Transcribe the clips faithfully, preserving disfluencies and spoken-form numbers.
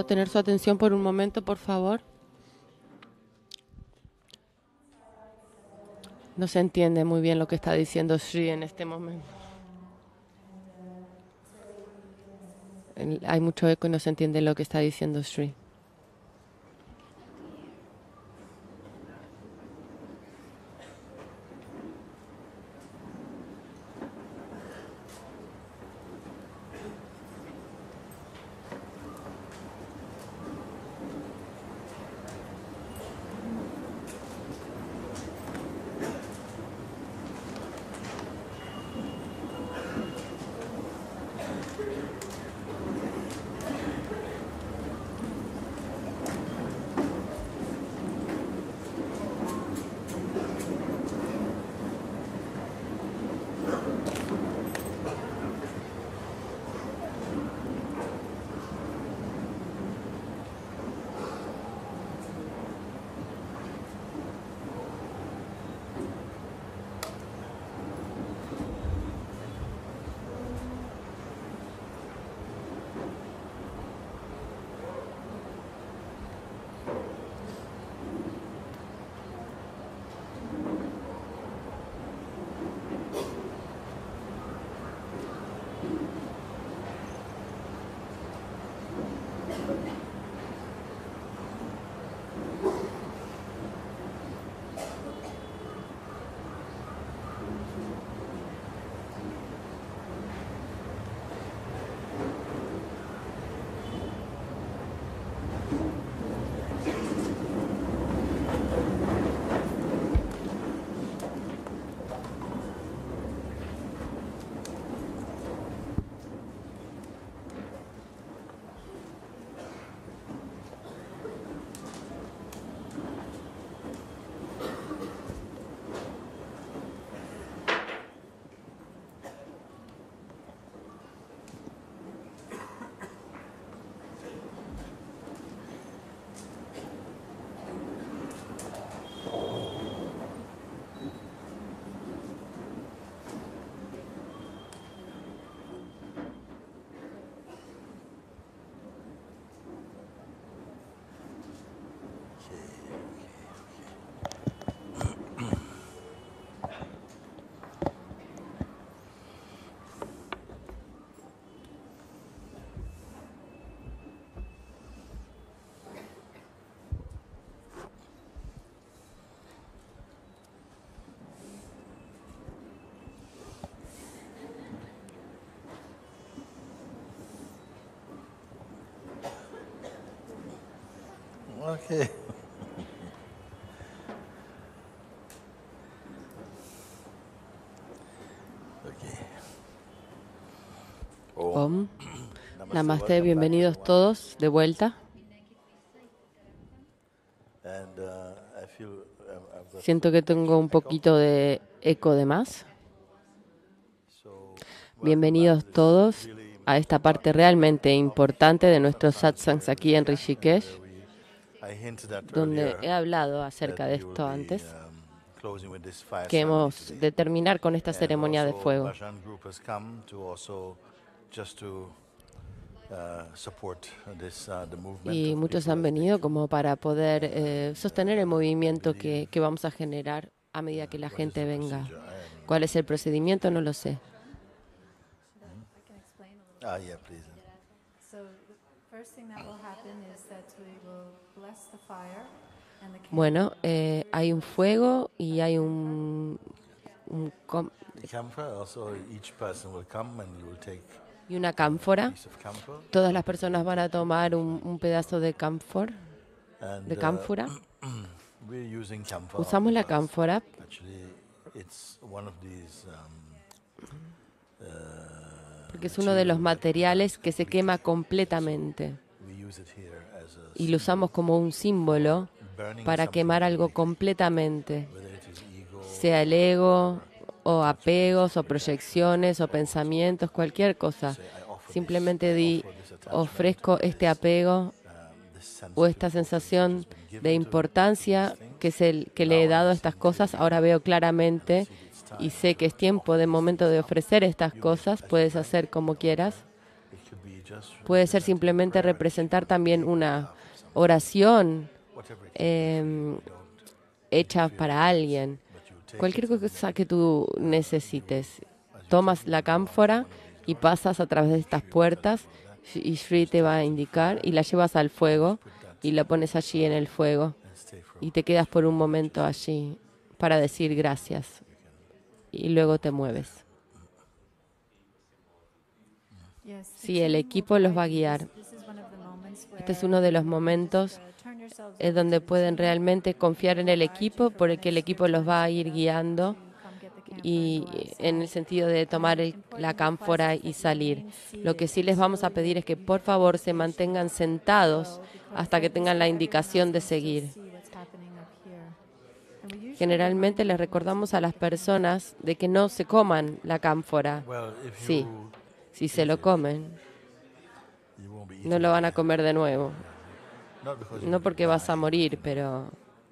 ¿Puedo tener su atención por un momento, por favor? No se entiende muy bien lo que está diciendo Sri en este momento. Hay mucho eco y no se entiende lo que está diciendo Sri. Okay. Okay. Om. Namaste, bienvenidos todos de vuelta. Siento que tengo un poquito de eco de más. Bienvenidos todos a esta parte realmente importante de nuestros satsangs aquí en Rishikesh, donde he hablado acerca de esto antes, que hemos de terminar con esta ceremonia de fuego. Y muchos han venido como para poder eh, sostener el movimiento que, que vamos a generar a medida que la gente venga. ¿Cuál es el procedimiento? No lo sé. Ah, yeah, please. Bueno, eh, hay un fuego y hay un, un com- y una cánfora. Todas las personas van a tomar un, un pedazo de cánfor, de cánfora. Usamos la cánfora porque es uno de los materiales que se quema completamente y lo usamos como un símbolo para quemar algo completamente, sea el ego o apegos o proyecciones o pensamientos, cualquier cosa. Simplemente di, ofrezco este apego o esta sensación de importancia que, es el, que le he dado a estas cosas. Ahora veo claramente y sé que es tiempo de momento de ofrecer estas cosas. Puedes hacer como quieras. Puede ser simplemente representar también una oración eh, hecha para alguien. Cualquier cosa que tú necesites. Tomas la cánfora y pasas a través de estas puertas y Shri te va a indicar y la llevas al fuego y la pones allí en el fuego y te quedas por un momento allí para decir gracias y luego te mueves. Sí, el equipo los va a guiar. Este es uno de los momentos en donde pueden realmente confiar en el equipo porque el equipo los va a ir guiando y en el sentido de tomar el, la cánfora y salir. Lo que sí les vamos a pedir es que por favor se mantengan sentados hasta que tengan la indicación de seguir. Generalmente les recordamos a las personas de que no se coman la cánfora. Sí, si se lo comen, no lo van a comer de nuevo. No porque vas a morir, pero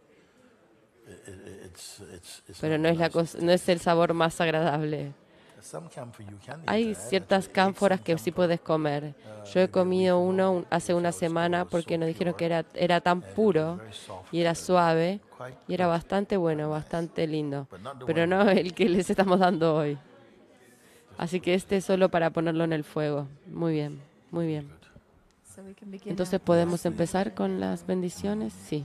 pero no es la cosa, no es el sabor más agradable. Hay ciertas cánforas que sí puedes comer. Yo he comido uno hace una semana porque nos dijeron que era, era tan puro y era suave y era bastante bueno, bastante lindo. Pero no el que les estamos dando hoy. Así que este es solo para ponerlo en el fuego. Muy bien, muy bien. Entonces, ¿podemos empezar con las bendiciones? Sí.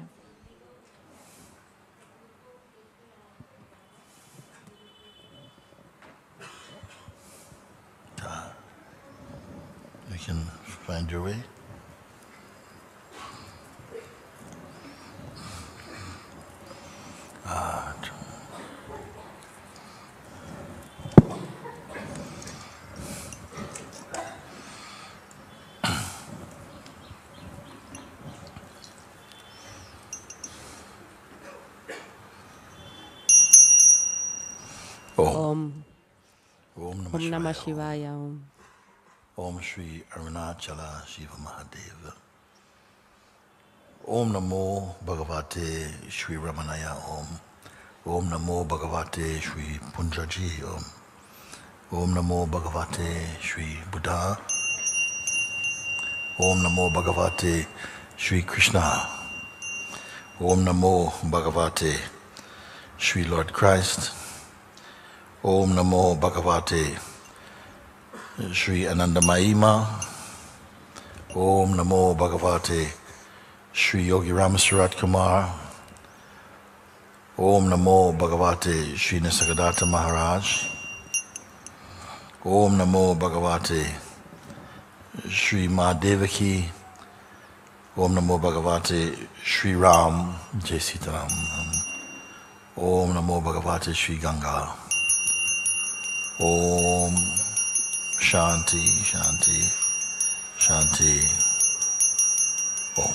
You can find your way. Ah, Om. Om Om Namah Shivaya. Shivaya. Om. Om Shri Arunachala Shiva Mahadeva. Om Namo Bhagavate Shri Ramanaya Om. Om Namo Bhagavate Shri Punjaji Om. Om Namo Bhagavate Shri Buddha. Om Namo Bhagavate Shri Krishna. Om Namo Bhagavate Shri Lord Christ. Om Namo Bhagavate Shri Anandamayima. Om Namo Bhagavate Shri Yogi Ramasurat Kumar. Om Namo Bhagavate Shri Nisargadatta Maharaj. Om Namo Bhagavate Shri Mahadevaki. Om Namo Bhagavate Shri Ram Jai Sitaram. Om Namo Bhagavate Shri Ganga. Om Shanti, Shanti, Shanti. Om.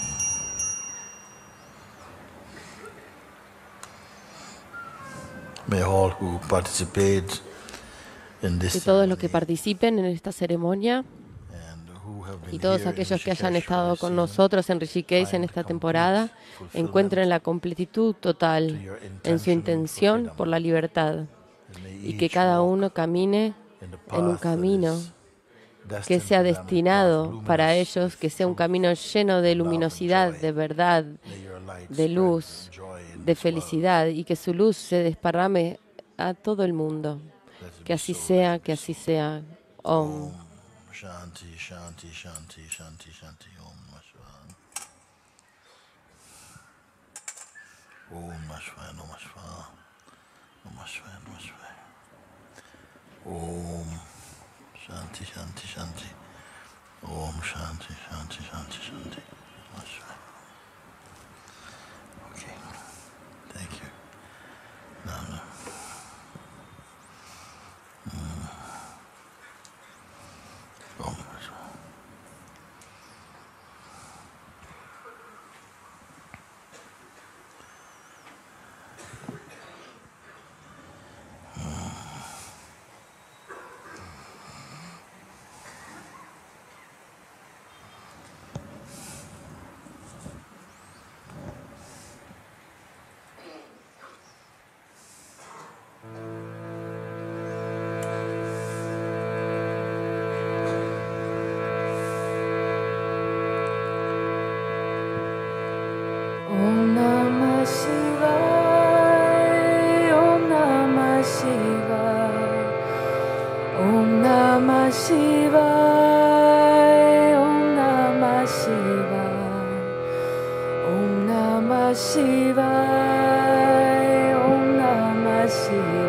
May all who participate in Que this todos los que participen en esta ceremonia and who have been y todos here in aquellos que hayan Rishikesh estado for con this nosotros en Rishikesh en esta temporada encuentren la completitud total en su intención por la libertad y que cada uno camine en un camino que sea destinado para ellos, que sea un camino lleno de luminosidad, de verdad, de luz, de felicidad y que su luz se desparrame a todo el mundo. Que así sea, que así sea. Om. Shanti, Shanti, Shanti, Shanti, Shanti, Om Namah Shivaya. Om Namah Shivaya, Namah Shivaya, Namah Shivaya, Namah Shivaya. Om Shanti, Shanti, Shanti. Om Shanti, Shanti, Shanti, Shanti. Namah Shivaya. Okay, thank you. Now, now. Mm. Om Namah Shivaya.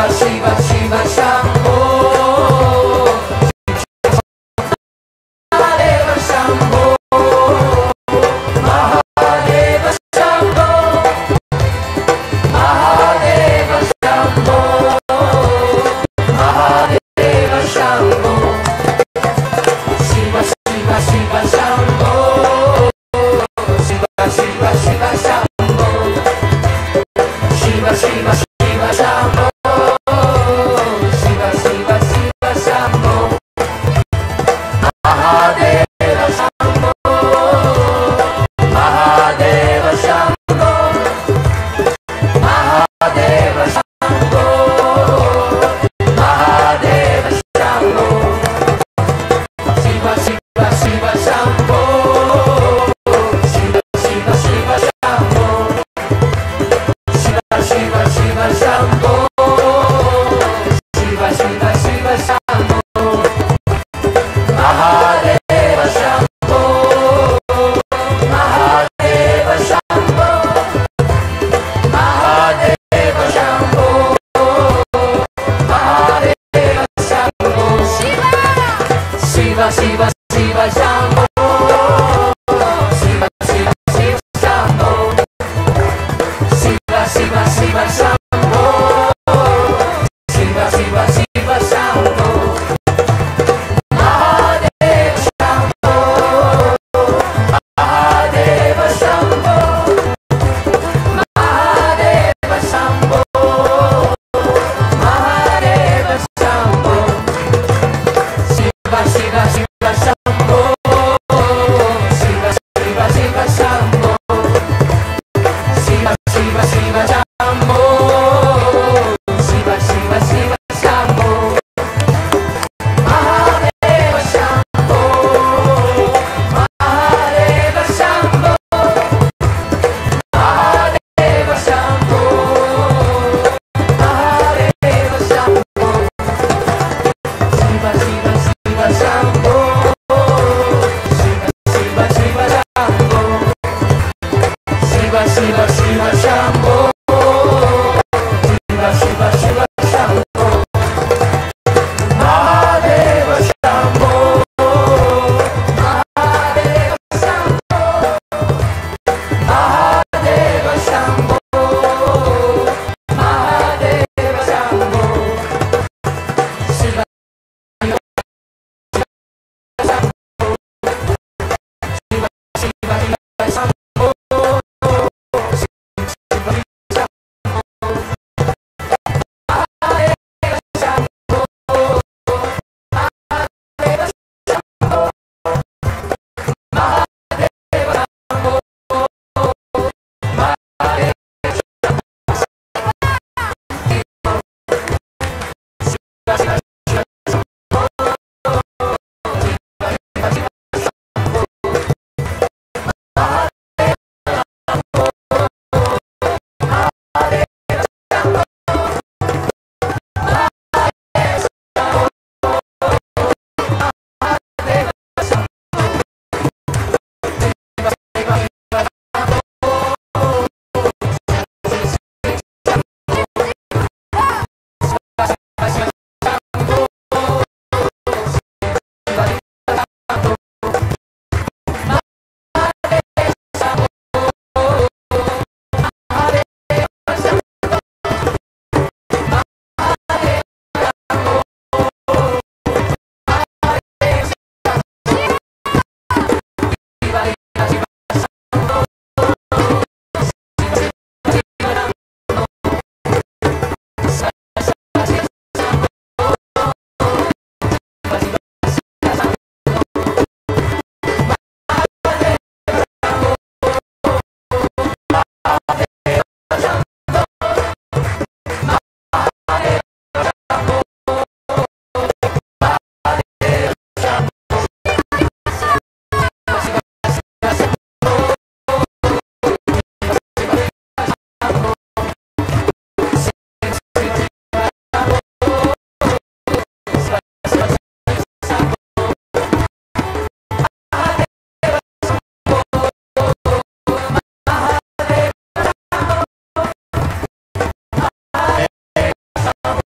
Mahadeva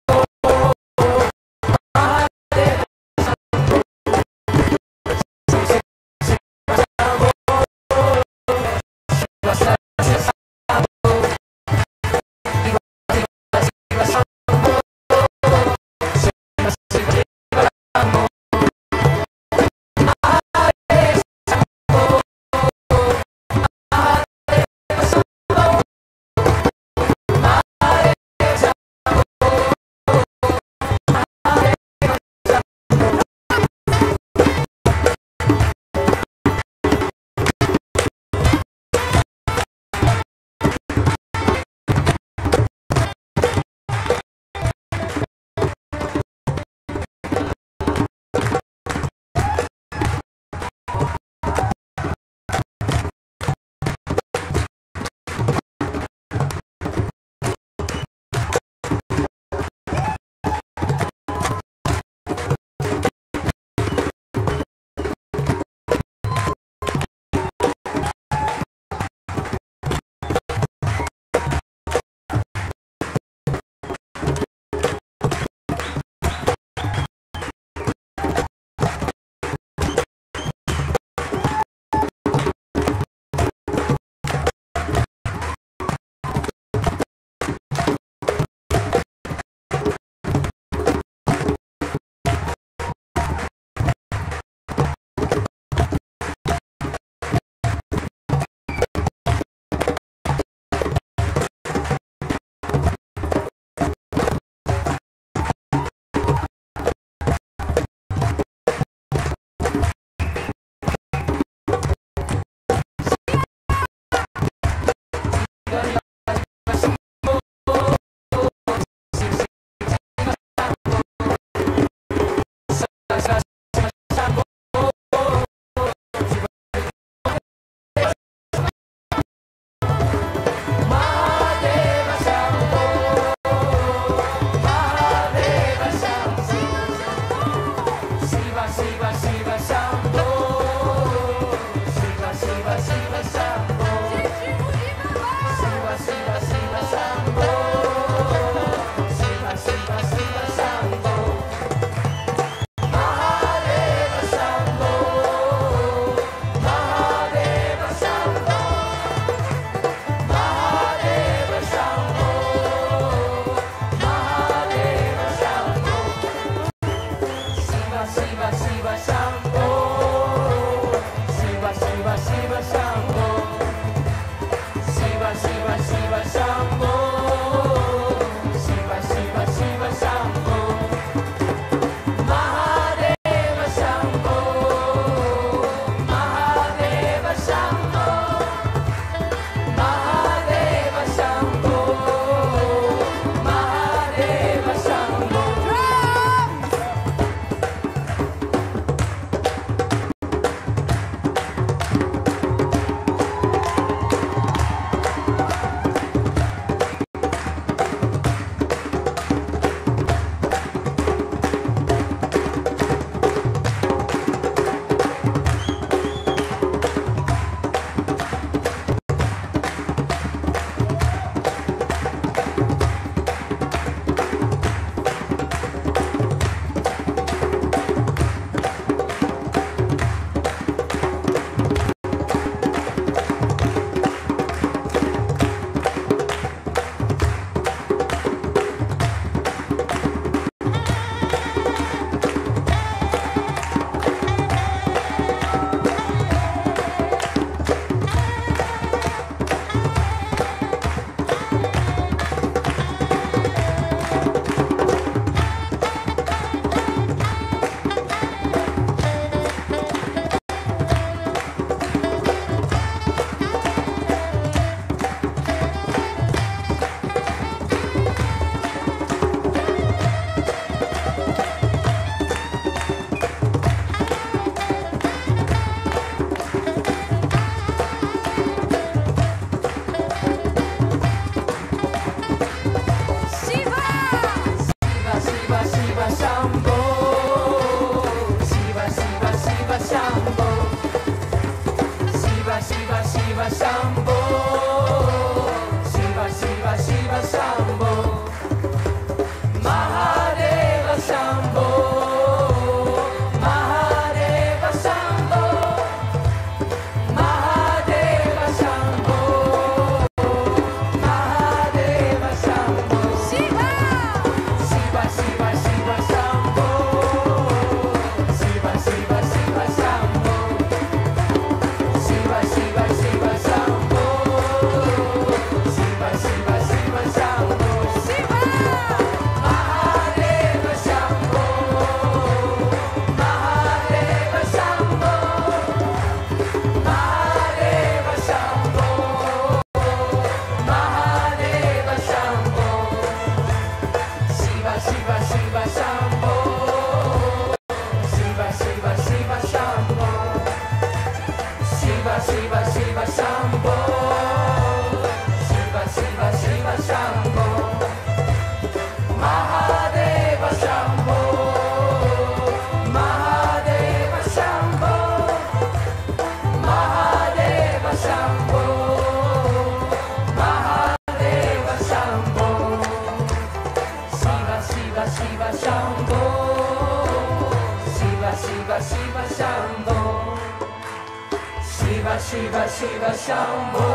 Shiva Shambho, Shiva Shiva Shiva Shambho, Shiva Shiva Shiva Shambho,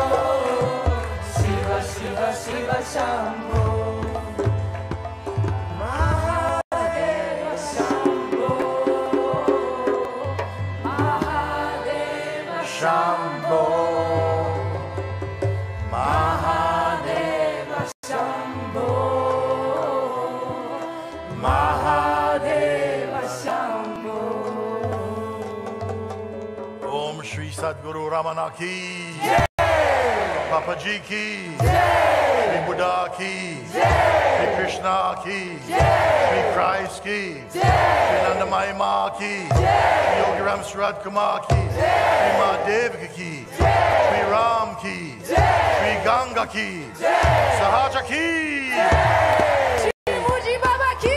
Shiva Shiva Shiva Shambho, Mahadeva Shambho, Mahadeva Shambho, Mahadeva Shambho, Mahadeva Shambho. Om Shri Sadguru Ramana ki, Papaji ki, Shri Buddha ki, Shri Krishna ki, Shri Christ ki, Shri Nandamai Ma ki, Shri Yogi Ram Surad Kumar ki, Shri Mahadeva ki, Shri Ram ki, Shri Ganga ki, Sahaja ki. Muji Baba ki.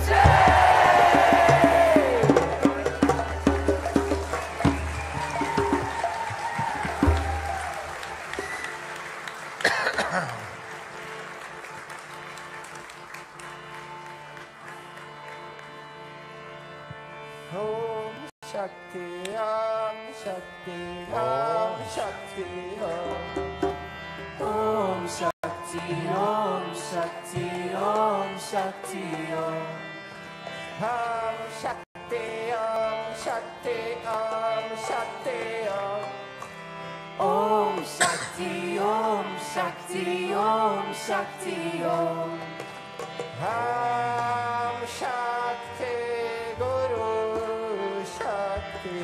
Om Shakti, Om Shakti, Om Shakti, Om. Om Shakti, Om Shakti, Om Shakti, Om. Om Shakti, Om Shakti, Om Shakti, Om. Om Shakti, Om Shakti, Om Shakti, Om. Om Shakti, Guru Shakti.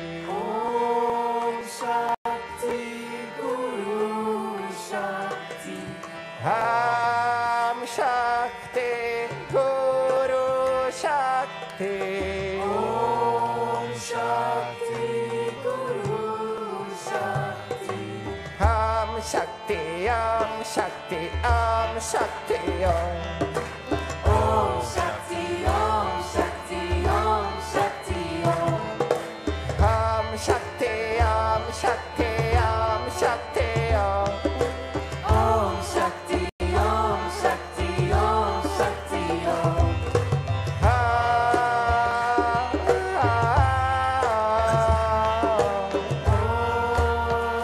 Om Shakti, Guru Shakti. Om Shakti, Guru Shakti. Om Shakti, Guru Shakti. Om Shakti, Om Shakti, Om Shakti, Om. Om Shakti, Om Shakti, Om Shakti, Om. Om Shakti, Om Shakti, Om Shakti, Om. Om Shakti, Om Shakti, Om Shakti, Om.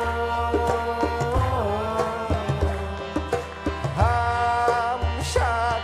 Om Shakti.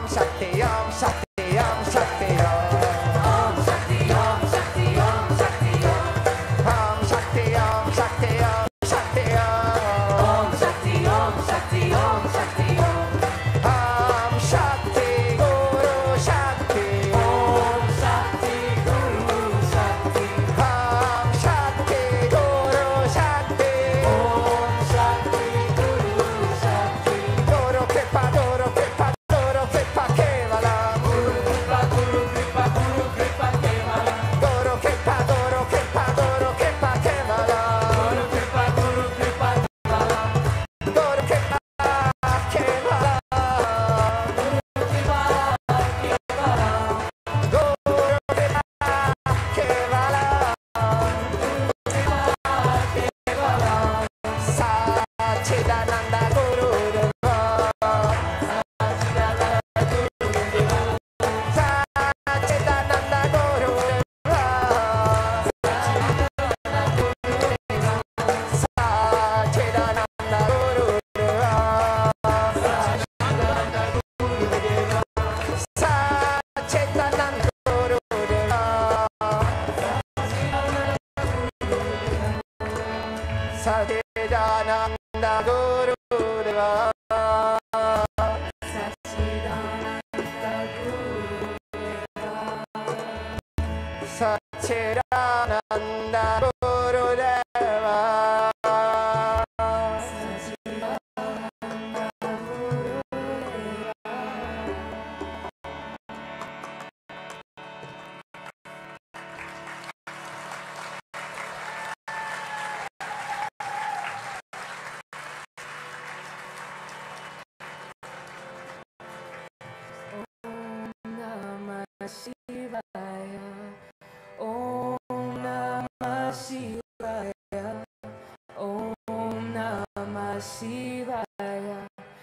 Satchidananda Gurudeva Satchidananda Gurudeva Shivaya, Om Namah Shivaya, Om Namah Shivaya,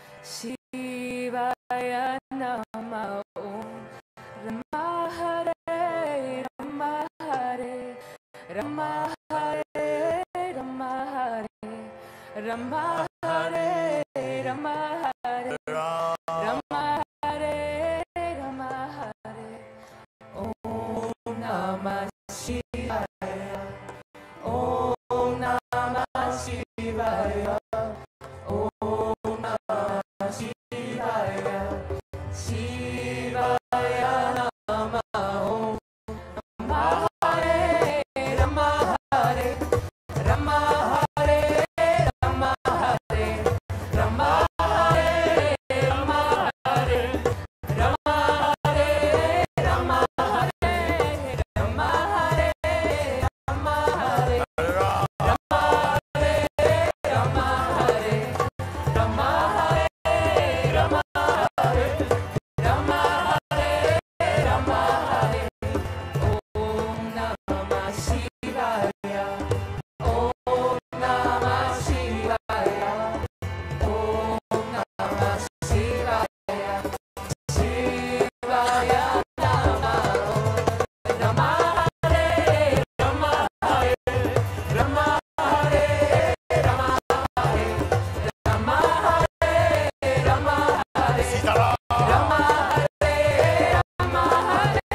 Shivaya Namah Om Rama Hare Rama Hare Rama Hare Rama Hare Rama Hare Rama Hare Rama Hare Rama Hare Om Namah Shivaya, Om Namah Shivaya, Om Namah Shivaya, Shivaya Namah Om Rama Hare Rama Hare Rama Hare Rama Hare Rama Hare Rama Hare Rama Hare Rama Hare Rama Hare Rama Hare Rama Hare Rama Hare Rama Hare Rama Hare Rama Hare Rama Hare Om Namah Shivaya, Om Namah Shivaya, Om Namah Shivaya, Shivaya Namah Om Rama Hare Rama Hare Rama Hare Rama Hare Rama Hare Rama Hare Sitaram. Rama Hare Rama Hare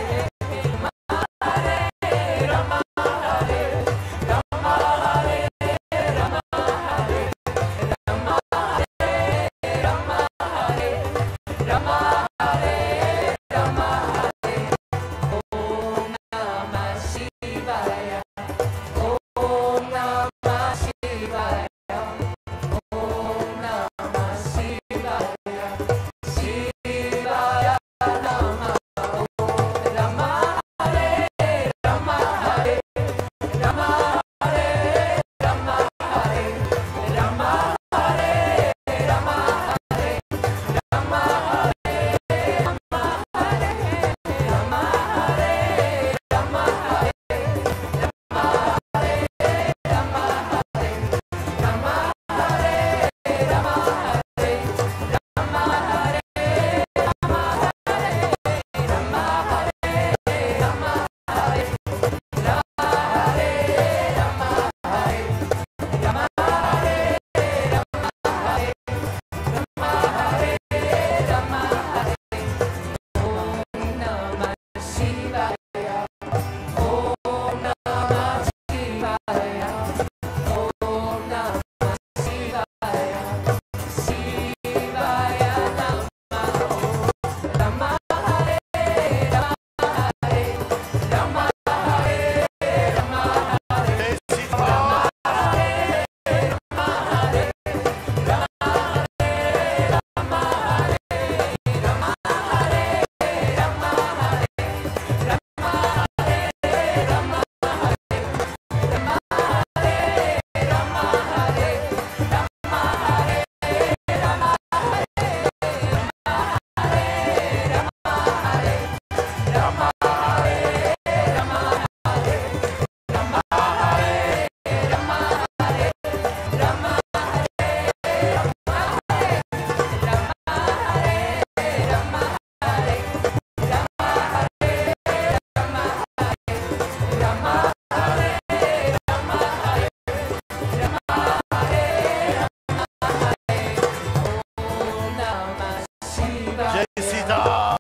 Rama Hare Rama Hare Rama Hare Rama Hare Rama Hare Rama Hare Rama Hare Om Namah Shivaya, Om Namah Shivaya, Om Namah Shivaya, Jai Sita.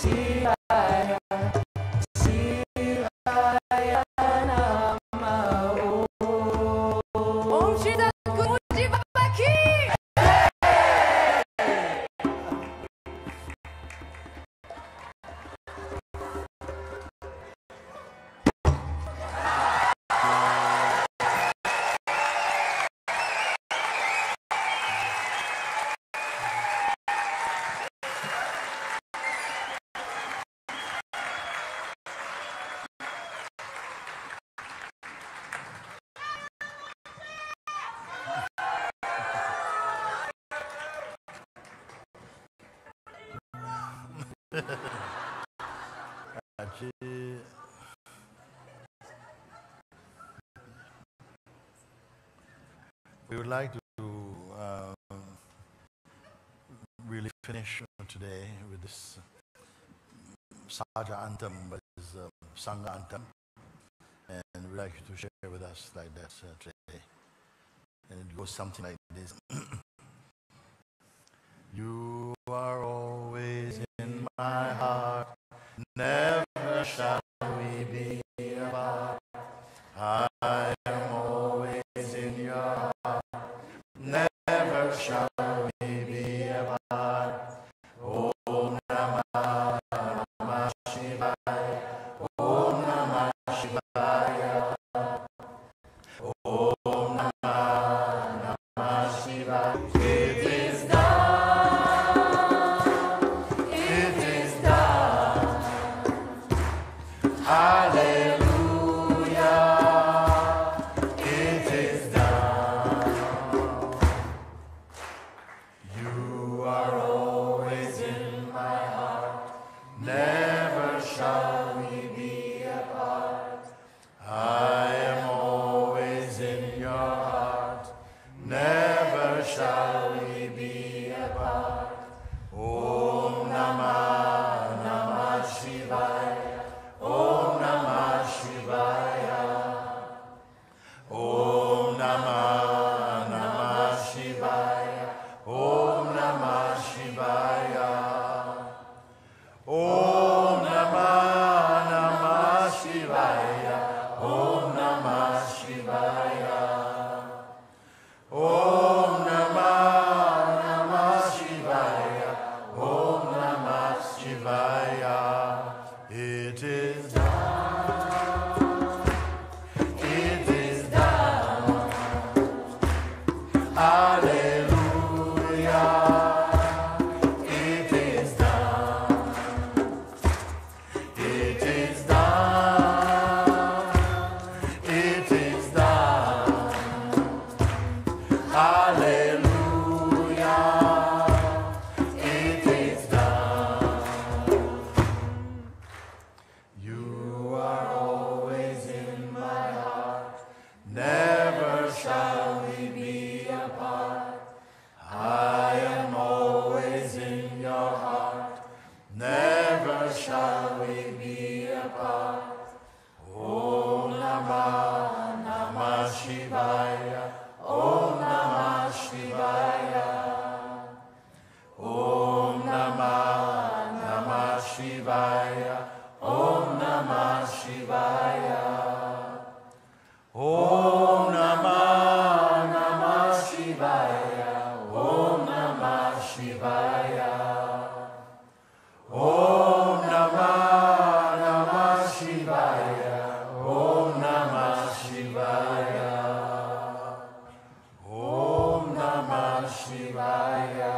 Shivaya, Shivaya Namah Om Shri Sadguru Baba Ki. We would like to um, really finish today with this Saja Antam, but it's um, Sangha Antam, and we'd like you to share with us like that uh, today. And it goes something like this. You are always in my heart, never shall we be apart. I am always in your heart, never shall we be apart. Om Namah Namah Shivaya, Om Namah Shivaya, Om Namah Namah Shivaya. It is done, it is done. Hallelujah, it is done. You are always in my heart, never shall we be apart. I am always in your heart, never shall we be apart. Om Namah Namah Shivaya, Om Namah Shivaya, Om Namah Namah Shivaya, Om Namah Shivaya, Om Namah Namah Shivaya, Om Namah Shivaya, Om Namah Namah Shivaya, Om Namah Shivaya. It is done, it is done. Hallelujah, it is done, it is done, it is done. Hallelujah, it is done. You are always in my heart, never shall we be apart. I am always in your heart, never shall we be apart. Om Namah Namah Shivaya, Om Namah Shivaya, Om Namah Namah Shivaya, Om Namah Shivaya, Om Namah Namah Shivaya, Om Namah Shivaya, Om Namah Namah Shivaya, Om Namah Shivaya, Om Namah Shivaya,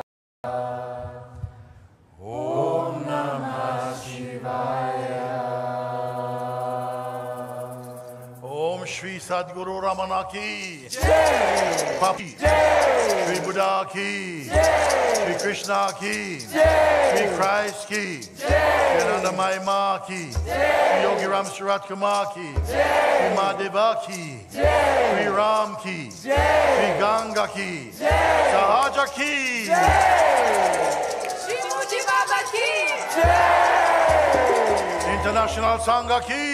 Om Namah Shivaya. Om Shri Sadguru Ramana Ki, Papi, Shri Buddha Ki, Shri Krishna Ki, Shri Christ Ki, Shri Nandamai Ma Ki, Shri Yogi Ram Surat Kumar Ki, Shri Madheva Ki, Shri Ram Ki, Shri Ganga Ki, Sahaja Ki, Shri Muji Baba Ki. International Sangha Ki.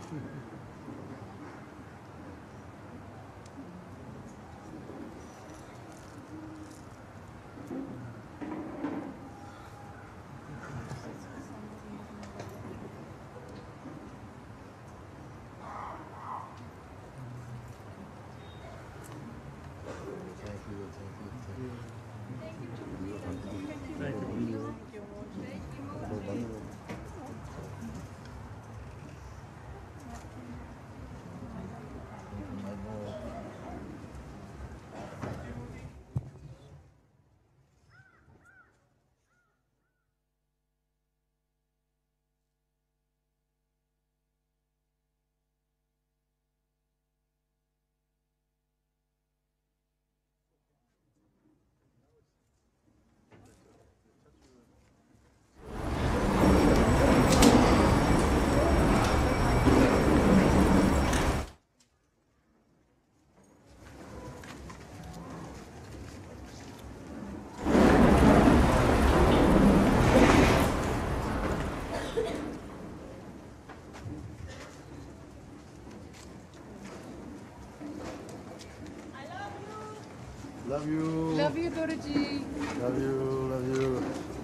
Love you. Love you, Dorji. Love you. Love you.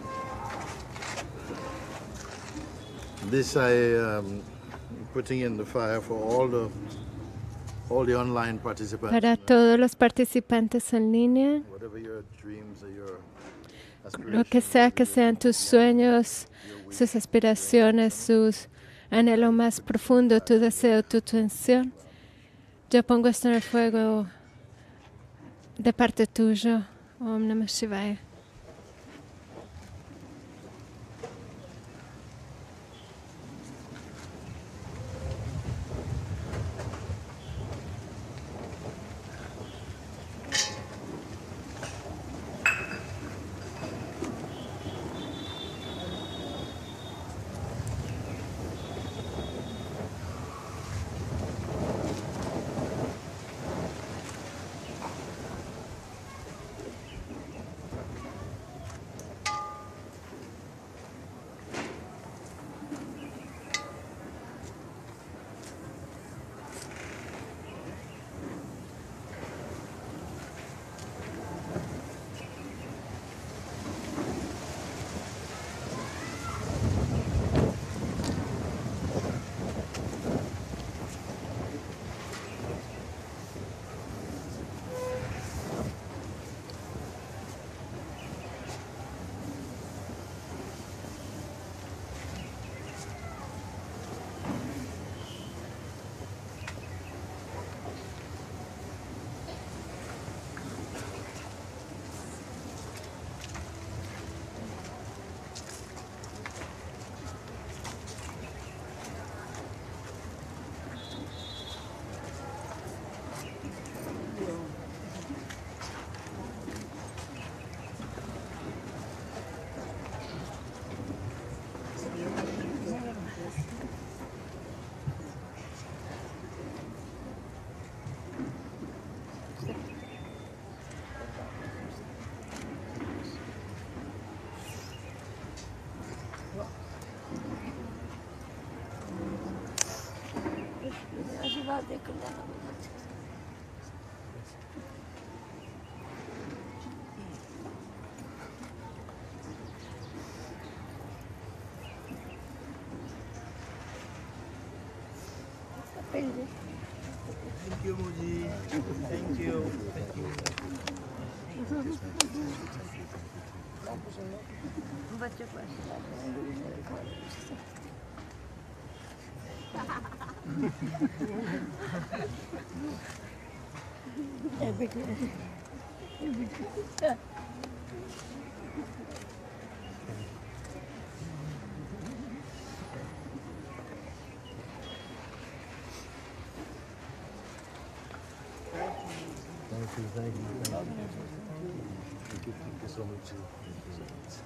This I am putting in the fire for all the all the online participants. Para todos los participantes en línea, Whatever your dreams or your lo que sea que sean tus sueños, sus aspiraciones, sus anhelos más profundos, tu deseo, tu intención, yo pongo esto en el fuego de parte tuyo. Om Namah Shivaya. Thank you, Muji. Thank you. Thank you. Thank you, thank you, thank you. Thank you, thank you so much. Thank you so much.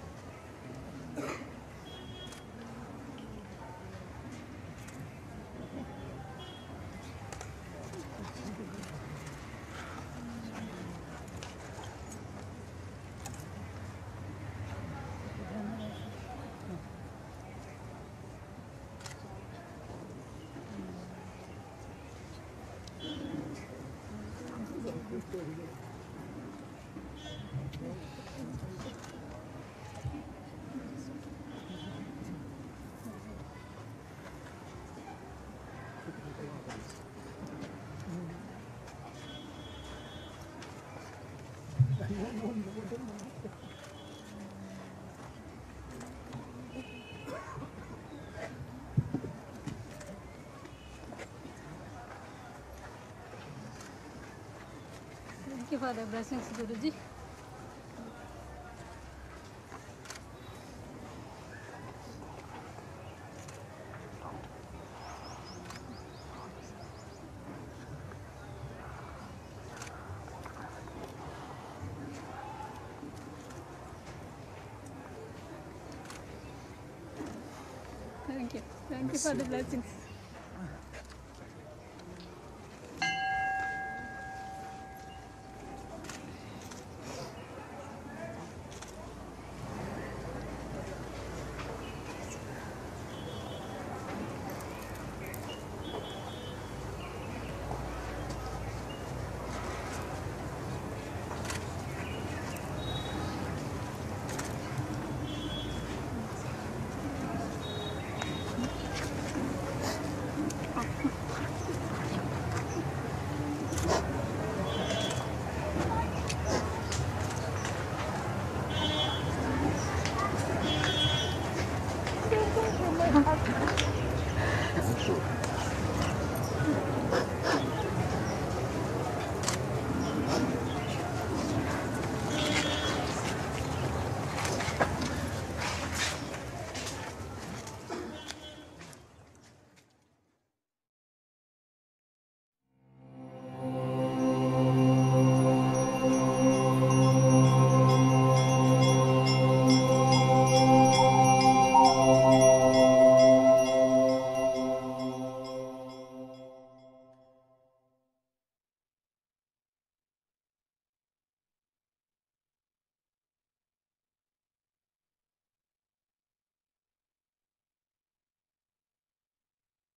Thank you for the blessings, Guruji. Thank you. Thank you for the blessings.